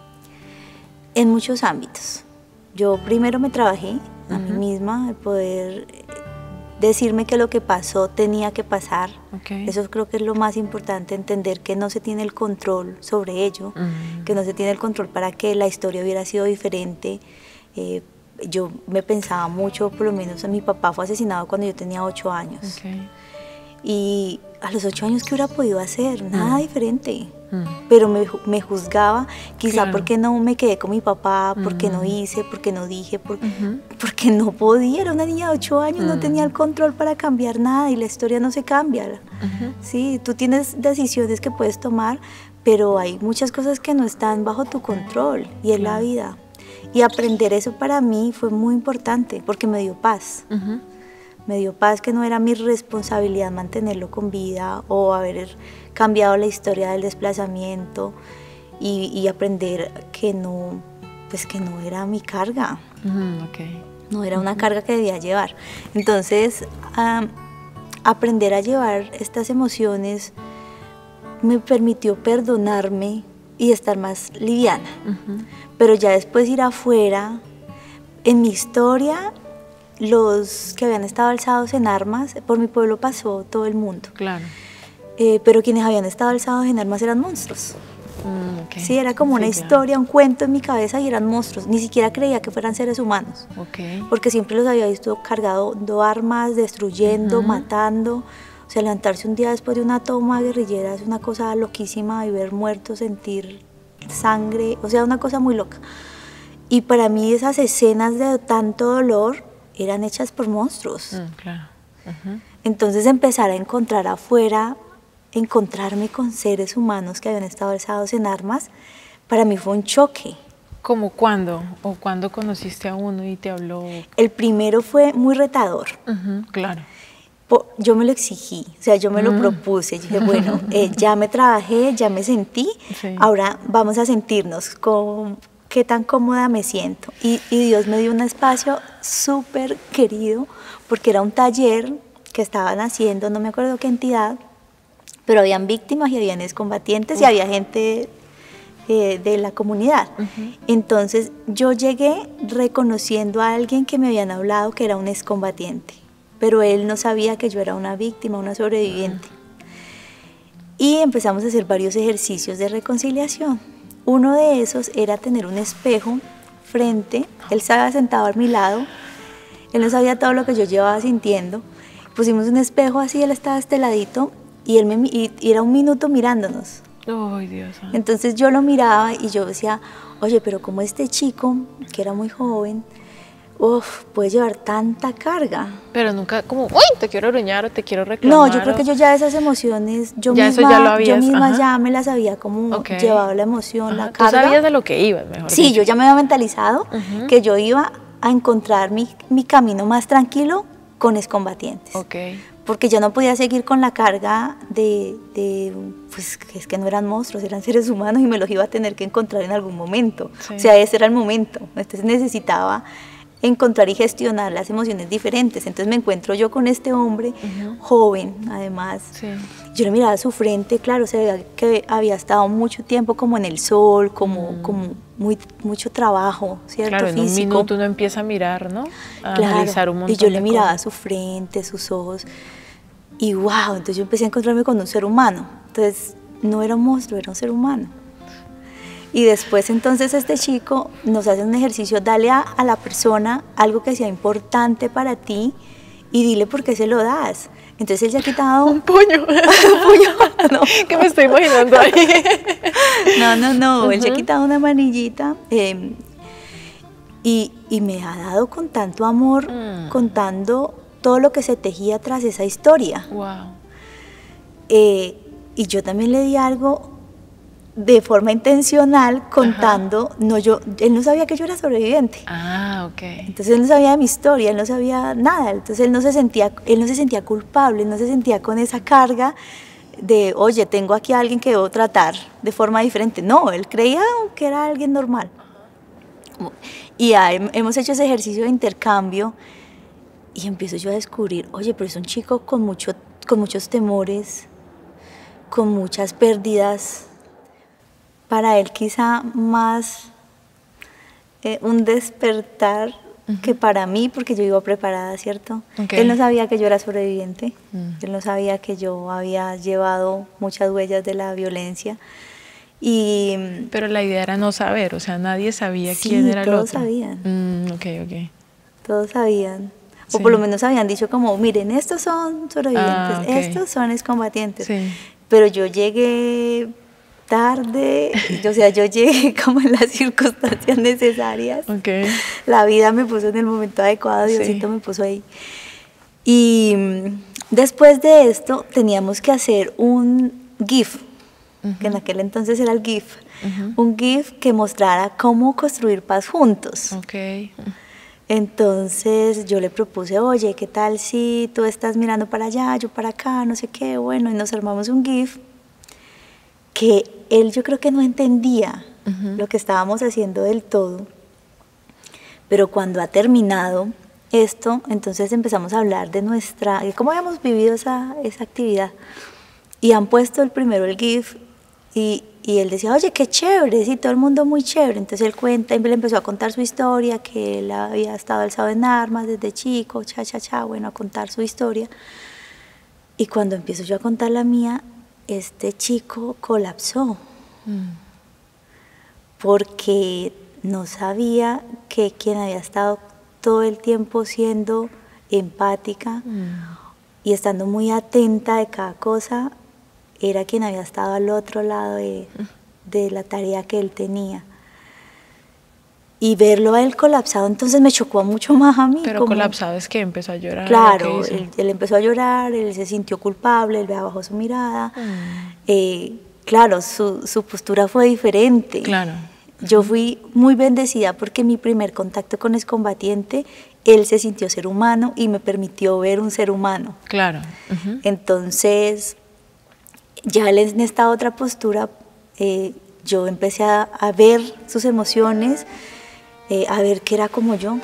En muchos ámbitos. Yo primero me trabajé a uh-huh. mí misma, el poder decirme que lo que pasó tenía que pasar. Okay. Eso creo que es lo más importante, entender que no se tiene el control sobre ello, uh-huh. que no se tiene el control para que la historia hubiera sido diferente. Eh, yo me pensaba mucho, por lo menos mi papá fue asesinado cuando yo tenía ocho años. Okay. Y a los ocho años, ¿qué hubiera podido hacer? Nada mm. diferente. Mm. Pero me, me juzgaba, quizá claro. porque no me quedé con mi papá, porque mm. no hice, porque no dije, por, uh-huh. porque no podía. Era una niña de ocho años, mm. no tenía el control para cambiar nada y la historia no se cambia. Uh-huh. Sí, tú tienes decisiones que puedes tomar, pero hay muchas cosas que no están bajo tu control y es claro. la vida. Y aprender eso para mí fue muy importante porque me dio paz. Uh-huh. Me dio paz que no era mi responsabilidad mantenerlo con vida o haber cambiado la historia del desplazamiento y, y aprender que no, pues que no era mi carga. Uh-huh, okay. No era una uh-huh. carga que debía llevar. Entonces, um, aprender a llevar estas emociones me permitió perdonarme y estar más liviana. Uh-huh. Pero ya después ir afuera, en mi historia, los que habían estado alzados en armas, por mi pueblo pasó todo el mundo. Claro. Eh, pero quienes habían estado alzados en armas eran monstruos. Mm, okay. Sí, era como sí, una historia, claro. un cuento en mi cabeza y eran monstruos. Ni siquiera creía que fueran seres humanos. Okay. Porque siempre los había visto cargando armas, destruyendo, uh-huh. matando. O sea, levantarse un día después de una toma guerrillera es una cosa loquísima, y ver muertos, sentir sangre, o sea, una cosa muy loca. Y para mí esas escenas de tanto dolor eran hechas por monstruos. Mm, claro. Uh-huh. Entonces empezar a encontrar afuera, encontrarme con seres humanos que habían estado alzados en armas, para mí fue un choque. ¿Cómo cuándo? ¿O cuándo conociste a uno y te habló? El primero fue muy retador. Uh-huh, claro. Yo me lo exigí, o sea, yo me lo mm. propuse. Yo dije, bueno, eh, ya me trabajé, ya me sentí, sí. ahora vamos a sentirnos con, qué tan cómoda me siento. Y, y Dios me dio un espacio súper querido, porque era un taller que estaban haciendo, no me acuerdo qué entidad, pero habían víctimas y habían excombatientes. Uf. Y había gente eh, de la comunidad. Uh-huh. Entonces yo llegué reconociendo a alguien que me habían hablado que era un excombatiente, pero él no sabía que yo era una víctima, una sobreviviente. Uh-huh. Y empezamos a hacer varios ejercicios de reconciliación. Uno de esos era tener un espejo frente, él estaba sentado a mi lado, él no sabía todo lo que yo llevaba sintiendo, pusimos un espejo así, él estaba a este ladito, y, él me, y, y era un minuto mirándonos. Oh, Dios. Entonces yo lo miraba y yo decía, oye, pero como este chico, que era muy joven, uf, puede llevar tanta carga. Pero nunca como, uy, te quiero gruñar o te quiero reclamar. No, yo creo o... que yo ya esas emociones, yo ya misma, eso ya lo habías, yo misma ajá. ya me las había como okay. llevado la emoción, ajá. la carga. Tú sabías de lo que ibas, mejor Sí, dicho. yo ya me había mentalizado uh-huh. que yo iba a encontrar mi, mi camino más tranquilo con excombatientes. Okay. Porque yo no podía seguir con la carga de, de, pues que es que no eran monstruos, eran seres humanos y me los iba a tener que encontrar en algún momento. Sí. O sea, ese era el momento. Entonces necesitaba encontrar y gestionar las emociones diferentes. Entonces me encuentro yo con este hombre uh-huh. joven, además. Sí. Yo le miraba su frente, claro, se veía que había estado mucho tiempo como en el sol, como, mm. como muy, mucho trabajo, ¿cierto? Claro, en físico. un minuto uno empieza a mirar, ¿no? A claro. analizar un montón Y yo le miraba cosas. su frente, sus ojos, y wow, entonces yo empecé a encontrarme con un ser humano. Entonces no era un monstruo, era un ser humano. Y después entonces este chico nos hace un ejercicio, dale a, a la persona algo que sea importante para ti y dile por qué se lo das. Entonces él se ha quitado... Un puño. Un puño. No. ¿Qué me estoy imaginando ahí? No, no, no. Uh-huh. Él se ha quitado una manillita eh, y, y me ha dado con tanto amor, mm. contando todo lo que se tejía tras esa historia. Wow. Eh, y yo también le di algo de forma intencional contando, uh-huh. no yo, él no sabía que yo era sobreviviente. Ah, ok. Entonces él no sabía de mi historia, él no sabía nada, entonces él no se sentía, él no se sentía culpable, él no se sentía con esa carga de, oye, tengo aquí a alguien que debo tratar de forma diferente. No, él creía que era alguien normal. Y ya, hemos hecho ese ejercicio de intercambio y empiezo yo a descubrir, oye, pero es un chico con, mucho, con muchos temores, con muchas pérdidas. Para él quizá más eh, un despertar uh-huh. que para mí, porque yo iba preparada, ¿cierto? Okay. Él no sabía que yo era sobreviviente, uh-huh. él no sabía que yo había llevado muchas huellas de la violencia. Y, pero la idea era no saber, o sea, nadie sabía sí, quién era el otro. todos sabían. Mm, ok, ok. Todos sabían. Sí. O por lo menos habían dicho como, miren, estos son sobrevivientes, ah, okay. estos son excombatientes. Sí. Pero yo llegué tarde, o sea, yo llegué como en las circunstancias necesarias. Okay. La vida me puso en el momento adecuado, Diosito sí. me puso ahí. Y después de esto teníamos que hacer un GIF, uh-huh. que en aquel entonces era el GIF, uh-huh. un GIF que mostrara cómo construir paz juntos. Okay. Entonces yo le propuse, oye, ¿qué tal si tú estás mirando para allá, yo para acá, no sé qué? Bueno, y nos armamos un GIF que él yo creo que no entendía uh-huh. lo que estábamos haciendo del todo, pero cuando ha terminado esto, entonces empezamos a hablar de nuestra, de cómo habíamos vivido esa, esa actividad, y han puesto el primero el GIF, y, y él decía, oye, qué chévere, sí, todo el mundo muy chévere. Entonces él cuenta, él empezó a contar su historia, que él había estado alzado en armas desde chico, cha, cha, cha, bueno, a contar su historia, y cuando empiezo yo a contar la mía, este chico colapsó mm. porque no sabía que quien había estado todo el tiempo siendo empática mm. y estando muy atenta de cada cosa era quien había estado al otro lado de, de la tarea que él tenía. Y verlo a él colapsado, entonces me chocó mucho más a mí. Pero como, colapsado es que empezó a llorar. Claro, él, él empezó a llorar, él se sintió culpable, él bajó su mirada. Mm. Eh, claro, su, su postura fue diferente. Claro. Yo fui muy bendecida porque mi primer contacto con excombatiente, él se sintió ser humano y me permitió ver un ser humano. Claro. Uh-huh. Entonces, ya él en esta otra postura, eh, yo empecé a, a ver sus emociones, eh, a ver que era como yo.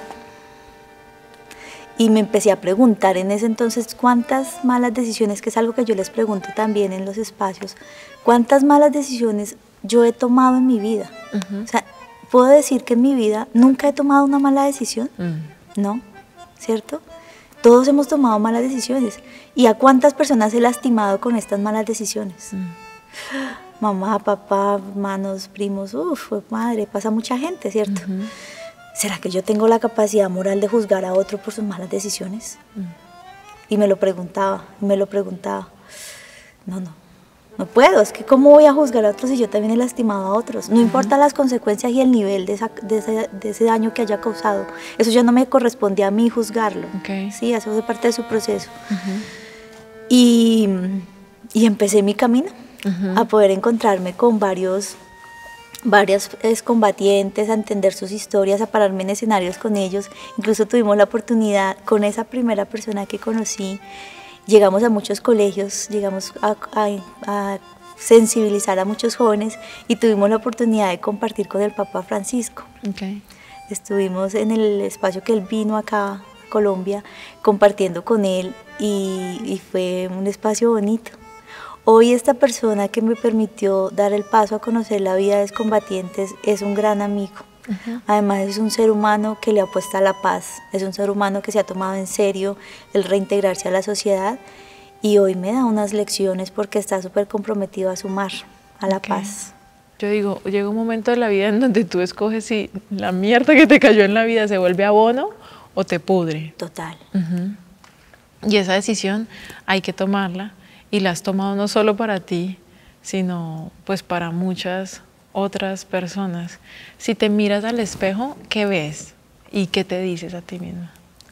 Y me empecé a preguntar en ese entonces cuántas malas decisiones, que es algo que yo les pregunto también en los espacios, cuántas malas decisiones yo he tomado en mi vida. Uh-huh. O sea, puedo decir que en mi vida nunca he tomado una mala decisión, uh-huh. ¿no? ¿Cierto? Todos hemos tomado malas decisiones. ¿Y a cuántas personas he lastimado con estas malas decisiones? Uh-huh. Mamá, papá, hermanos, primos, uff, madre, pasa mucha gente, ¿cierto? Uh-huh. ¿Será que yo tengo la capacidad moral de juzgar a otro por sus malas decisiones? Mm. Y me lo preguntaba, me lo preguntaba. No, no, no puedo. Es que ¿cómo voy a juzgar a otros si yo también he lastimado a otros? No uh-huh. importa las consecuencias y el nivel de, esa, de, ese, de ese daño que haya causado. Eso ya no me corresponde a mí juzgarlo. Okay. Sí, eso hace parte de su proceso. Uh-huh. Y, y empecé mi camino uh-huh. a poder encontrarme con varios... varias excombatientes, a entender sus historias, a pararme en escenarios con ellos. Incluso tuvimos la oportunidad con esa primera persona que conocí, llegamos a muchos colegios, llegamos a, a, a sensibilizar a muchos jóvenes y tuvimos la oportunidad de compartir con el Papa Francisco. Okay. Estuvimos en el espacio que él vino acá a Colombia compartiendo con él y, y fue un espacio bonito. Hoy esta persona que me permitió dar el paso a conocer la vida de excombatientes es un gran amigo. Uh-huh. Además es un ser humano que le apuesta a la paz, es un ser humano que se ha tomado en serio el reintegrarse a la sociedad y hoy me da unas lecciones porque está súper comprometido a sumar a la okay. paz. Yo digo, llega un momento de la vida en donde tú escoges si la mierda que te cayó en la vida se vuelve abono o te pudre. Total. Uh-huh. Y esa decisión hay que tomarla. Y la has tomado no solo para ti, sino pues para muchas otras personas. Si te miras al espejo, ¿qué ves? ¿Y qué te dices a ti misma?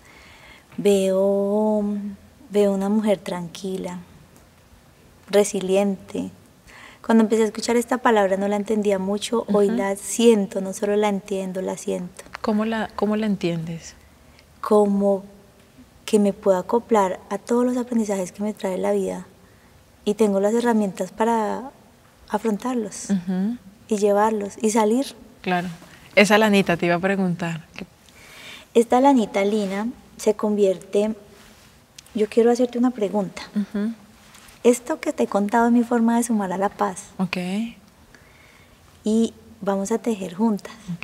Veo, veo una mujer tranquila, resiliente. Cuando empecé a escuchar esta palabra no la entendía mucho, uh-huh. hoy la siento, no solo la entiendo, la siento. ¿Cómo la, cómo la entiendes? Como que me puedo acoplar a todos los aprendizajes que me trae la vida. Y tengo las herramientas para afrontarlos uh-huh. y llevarlos y salir. Claro. Esa lanita te iba a preguntar. Esta lanita Lina se convierte... Yo quiero hacerte una pregunta. Uh-huh. Esto que te he contado es mi forma de sumar a la paz. Ok. Y vamos a tejer juntas. Ok.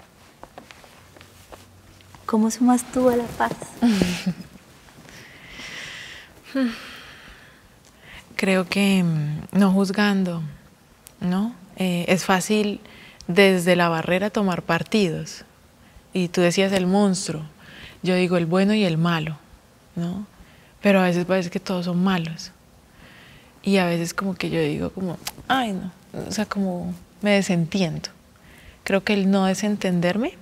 ¿Cómo sumas tú a la paz? Creo que no juzgando, ¿no? Eh, es fácil desde la barrera tomar partidos. Y tú decías el monstruo, yo digo el bueno y el malo, ¿no? Pero a veces parece que todos son malos. Y a veces como que yo digo como, ay no, o sea, como me desentiendo. Creo que el no desentenderme,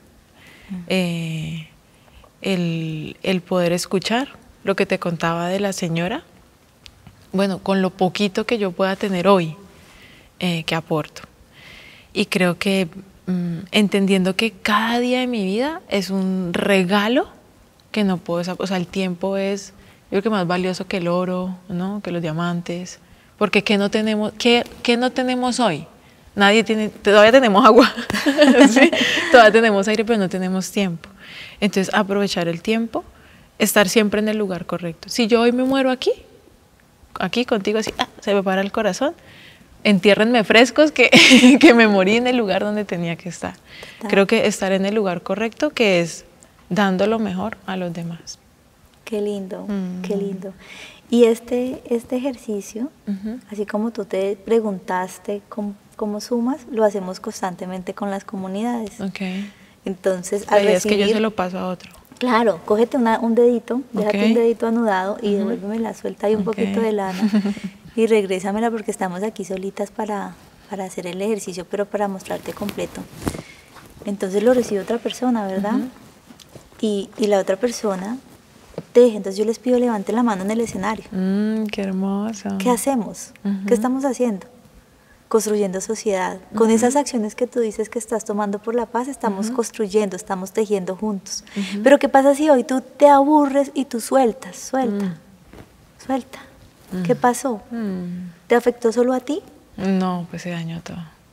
eh, el, el poder escuchar lo que te contaba de la señora, bueno, con lo poquito que yo pueda tener hoy, eh, que aporto. Y creo que mm, entendiendo que cada día de mi vida es un regalo que no puedo, o sea, el tiempo es, yo creo que más valioso que el oro, ¿no? Que los diamantes, porque ¿qué no tenemos, qué, qué no tenemos hoy? Nadie tiene, todavía tenemos agua, ¿sí? Todavía tenemos aire, pero no tenemos tiempo. Entonces, aprovechar el tiempo, estar siempre en el lugar correcto. Si yo hoy me muero aquí, aquí contigo así, ah, se me para el corazón, entiérrenme frescos que, que me morí en el lugar donde tenía que estar. Total. Creo que estar en el lugar correcto, que es dando lo mejor a los demás. Qué lindo, mm. qué lindo. Y este, este ejercicio, uh-huh. así como tú te preguntaste cómo, cómo sumas, lo hacemos constantemente con las comunidades. Okay. Entonces, al recibir, es que yo se lo paso a otro. Claro, cógete una, un dedito, déjate okay. un dedito anudado y uh-huh. devuélvemela, suelta ahí un okay. poquito de lana y regrésamela porque estamos aquí solitas para, para hacer el ejercicio, pero para mostrarte completo. Entonces lo recibe otra persona, ¿verdad? Uh-huh. y, y la otra persona teje, entonces yo les pido levanten la mano en el escenario. Mm, ¡qué hermoso! ¿Qué hacemos? Uh-huh. ¿Qué estamos haciendo? Construyendo sociedad. Uh-huh. Con esas acciones que tú dices que estás tomando por la paz, estamos uh-huh. construyendo, estamos tejiendo juntos. Uh-huh. Pero ¿qué pasa si hoy tú te aburres y tú sueltas? Suelta, uh-huh. suelta. Uh-huh. ¿Qué pasó? Uh-huh. ¿Te afectó solo a ti? No, pues se dañó todo.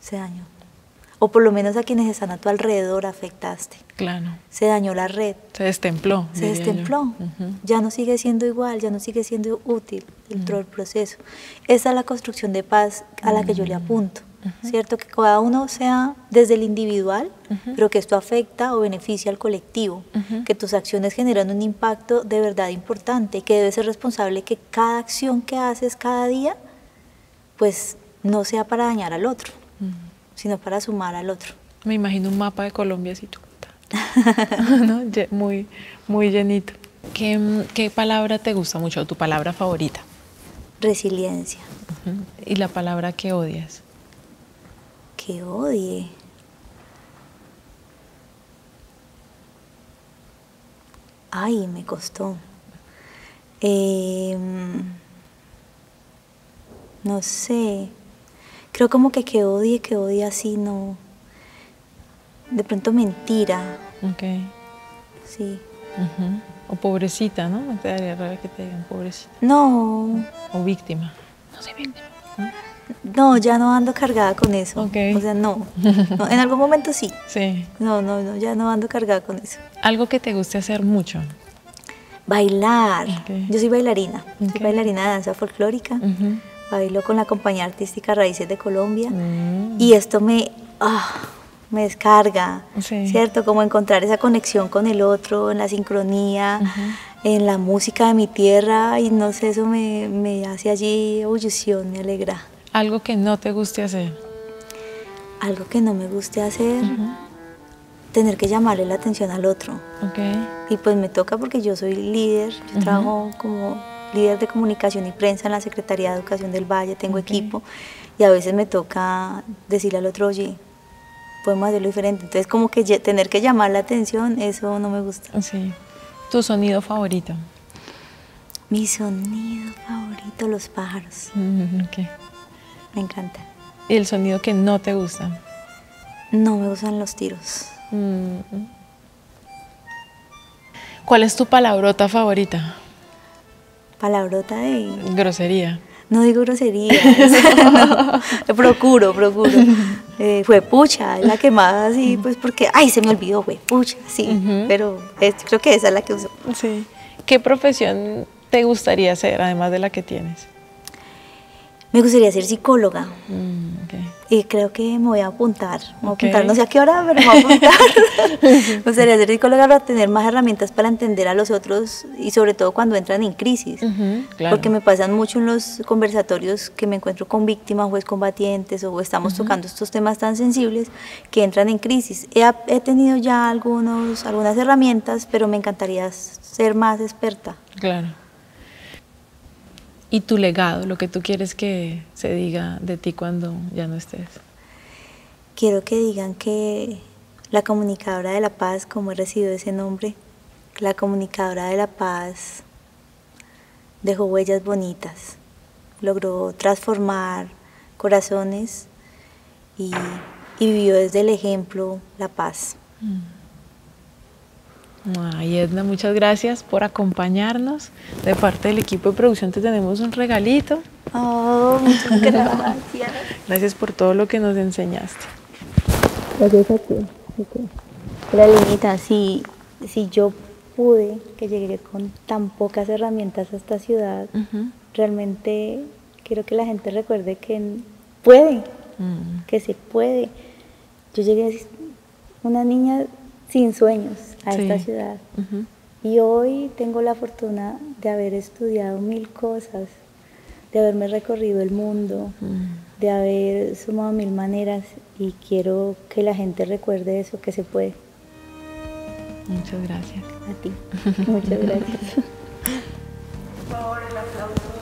se dañó. O por lo menos a quienes están a tu alrededor afectaste. Claro. Se dañó la red. Se destempló. Se destempló. Uh-huh. Ya no sigue siendo igual, ya no sigue siendo útil dentro uh-huh. del proceso. Esa es la construcción de paz a la uh-huh. que yo le apunto. Uh-huh. ¿Cierto? Que cada uno sea desde el individual, uh-huh. pero que esto afecta o beneficia al colectivo. Uh-huh. Que tus acciones generan un impacto de verdad importante. Que debes ser responsable que cada acción que haces cada día, pues no sea para dañar al otro. Uh-huh. Sino para sumar al otro. Me imagino un mapa de Colombia así, ¿no? muy, muy llenito. ¿Qué, ¿Qué palabra te gusta mucho, tu palabra favorita? Resiliencia. Uh-huh. ¿Y la palabra que odias? Que odie. Ay, me costó. Eh, no sé. Creo como que que odie, que odie así, no. De pronto mentira. Ok. Sí. Uh-huh. O pobrecita, ¿no? No te daría rabia que te digan pobrecita. No. O víctima. No soy víctima. ¿No? No, ya no ando cargada con eso. Okay. O sea, no. no. En algún momento sí. Sí. No, no, no, ya no ando cargada con eso. Algo que te guste hacer mucho. Bailar. Okay. Yo soy bailarina. Okay. Soy bailarina de danza folclórica. Uh-huh. Bailo con la compañía artística Raíces de Colombia. Mm. Y esto me, oh, me descarga, sí. ¿Cierto? Como encontrar esa conexión con el otro, en la sincronía, uh-huh. en la música de mi tierra. Y no sé, eso me, me hace allí ebullición, me alegra. ¿Algo que no te guste hacer? Algo que no me guste hacer, uh-huh. tener que llamarle la atención al otro. Okay. Y pues me toca porque yo soy líder, yo uh-huh. trabajo como líder de comunicación y prensa en la Secretaría de Educación del Valle, tengo okay. equipo, y a veces me toca decirle al otro, oye, podemos hacerlo diferente. Entonces como que tener que llamar la atención, eso no me gusta. Sí. ¿Tu sonido favorito? Mi sonido favorito, los pájaros. Mm, okay. Me encanta. ¿Y el sonido que no te gusta? No me gustan los tiros. Mm. ¿Cuál es tu palabrota favorita? Palabrota de... Grosería. No digo grosería, no, procuro, procuro. Eh, fue pucha, es la que más así, pues porque, ay, se me olvidó, fue pucha, sí, uh-huh. pero es, creo que esa es la que uso. Sí. ¿Qué profesión te gustaría hacer, además de la que tienes? Me gustaría ser psicóloga. Mm, okay. Y creo que me voy a apuntar. Me voy Okay. a apuntar, no sé a qué hora, pero me voy a apuntar. Me gustaría ser psicóloga para tener más herramientas para entender a los otros y sobre todo cuando entran en crisis. Uh-huh, claro. Porque me pasan mucho en los conversatorios que me encuentro con víctimas o excombatientes o estamos uh-huh. tocando estos temas tan sensibles que entran en crisis. He, he tenido ya algunos, algunas herramientas, pero me encantaría ser más experta. Claro. ¿Y tu legado, lo que tú quieres que se diga de ti cuando ya no estés? Quiero que digan que la comunicadora de la paz, como he recibido ese nombre, la comunicadora de la paz dejó huellas bonitas, logró transformar corazones y, y vivió desde el ejemplo la paz. Mm. Ay, Edna, muchas gracias por acompañarnos. De parte del equipo de producción te tenemos un regalito. Oh, muchas gracias. Gracias por todo lo que nos enseñaste. Gracias a ti. Okay. La Linita, si, si yo pude, que llegué con tan pocas herramientas a esta ciudad, uh-huh. realmente quiero que la gente recuerde que puede, uh-huh. que se puede. Yo llegué una niña sin sueños a sí. esta ciudad. Uh-huh. Y hoy tengo la fortuna de haber estudiado mil cosas, de haberme recorrido el mundo, uh-huh. de haber sumado mil maneras y quiero que la gente recuerde eso, que se puede. Muchas gracias. A ti. Muchas gracias. Por favor, el aplauso.